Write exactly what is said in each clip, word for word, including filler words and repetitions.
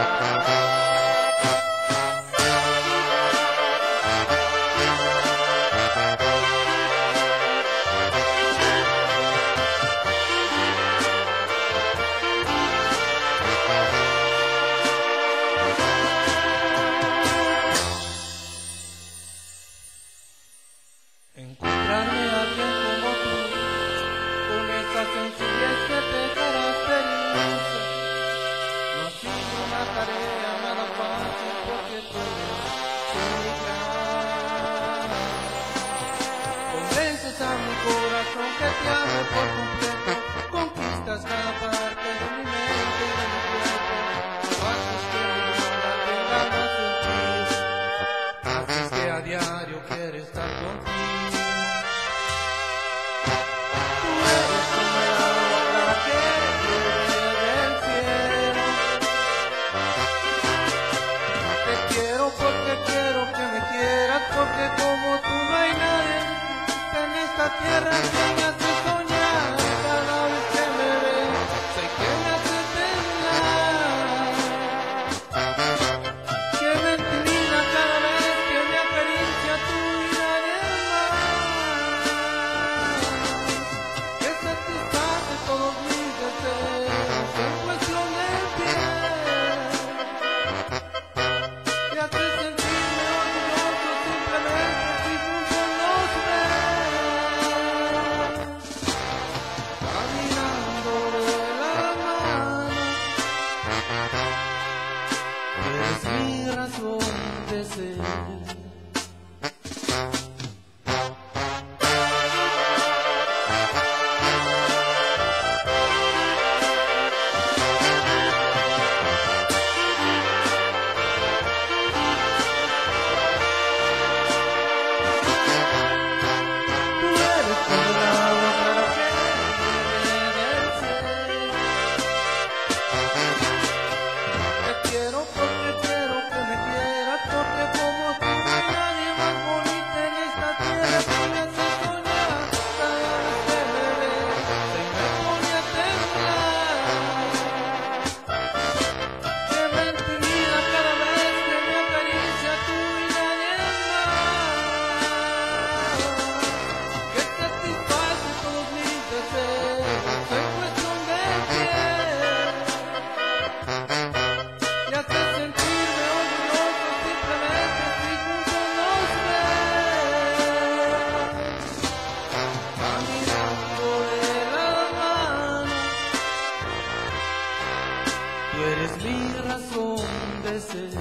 Encontrarme a alguien como tú, con esa sencillez que te caracteriza, no ha sido una tarea nada fácil porque tú eres gran. Convences a mi corazón que te ame por completo, conquistas cada parte de mi mente y de mi cuerpo, tú haces que mi vida tenga más sentido, haces que a diario quiero estar contigo. Porque como tú no hay nadie en esta tierra que me hace soñar cada vez que me ves, sé que me hace temblar, que me intimida cada vez que me acaricia tu vida más, que satisface todos mis deseos en cuestión de piel, y hace sentirme orgulloso simplemente si juntos nos ves, caminando de la mano, eres mi razón de ser. Tú eres mi razón de ser.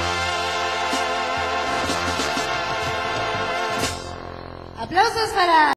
Aplausos para...